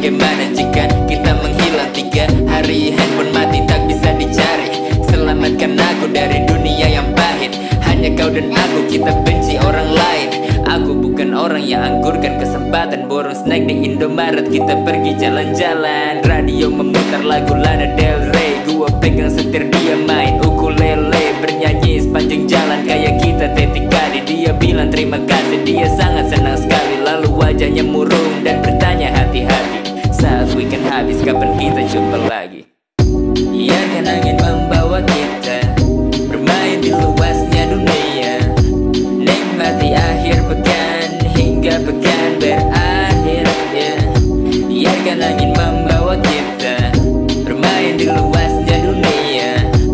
bagaimana jika kita menghilang 3 hari, handphone mati tak bisa dicari. Selamatkan aku dari dunia yang pahit. Hanya kau dan aku, kita benci orang lain. Aku bukan orang yang anggurkan kesempatan borong snack di Indomaret. Kita pergi jalan-jalan, radio memutar lagu Lana Del Rey. Gua pegang setir, dia main ukulele, bernyanyi sepanjang jalan kayak kita tetikadi. Dia bilang terima kasih, dia sangat senang sekali. Lalu wajahnya murung dan bertanya hati-hati. Saat weekend habis, kapan kita jumpa lagi? Biarkan angin membawa kita bermain di luasnya dunia. Nikmati akhir pekan hingga pekan berakhir, yeah. Biarkan angin membawa kita bermain di luasnya dunia.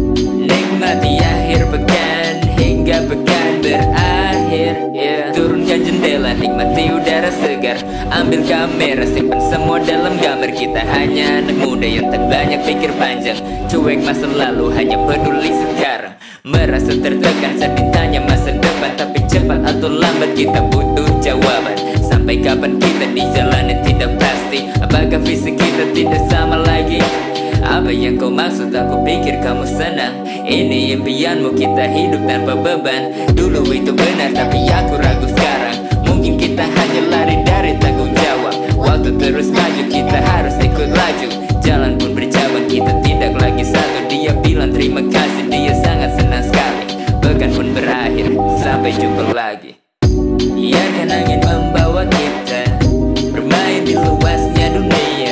Nikmati akhir pekan hingga pekan berakhir, yeah. Turunkan jendela, nikmati udara segar. Ambil kamera, simpan semua dalam gambar. Kita hanya anak muda yang tak banyak pikir panjang. Cuek masa lalu, hanya peduli sekarang. Merasa tertekan saat ditanya masa depan, tapi cepat atau lambat kita butuh jawaban. Sampai kapan kita di jalan yang tidak pasti? Apakah visi kita tidak sama lagi? Apa yang kau maksud? Aku pikir kamu senang. Ini impianmu, kita hidup tanpa beban. Dulu itu benar, tapi aku ragu sekarang. Mungkin kita hanya lari dari tanggung jawab. Waktu terus maju, kita harus ikut laju. Jalan pun bercabang, kita tidak lagi satu. Dia bilang terima kasih, dia sangat senang sekali. Pekan pun berakhir, sampai jumpa lagi. Biarkan angin membawa kita bermain di luasnya dunia.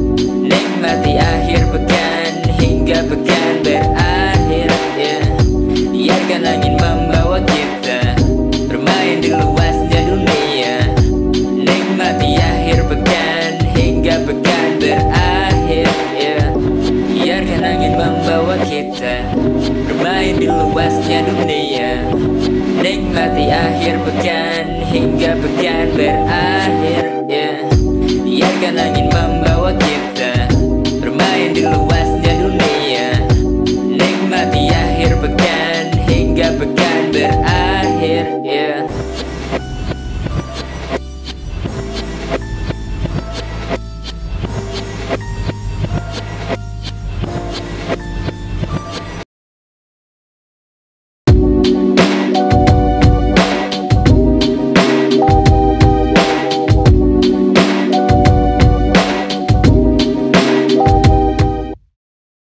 Nikmati akhir pekan hingga pekan berakhir, yeah. Biarkan angin membawa kita bermain di luasnya dunia. Nikmati akhir pekan hingga pekan berakhir, yeah. Biarkan angin membawa kita bermain di luasnya dunia. Nikmati akhir pekan hingga pekan berakhir, yeah. Biarkan angin membawa kita bermain di luasnya dunia. Nikmati akhir pekan hingga pekan berakhir.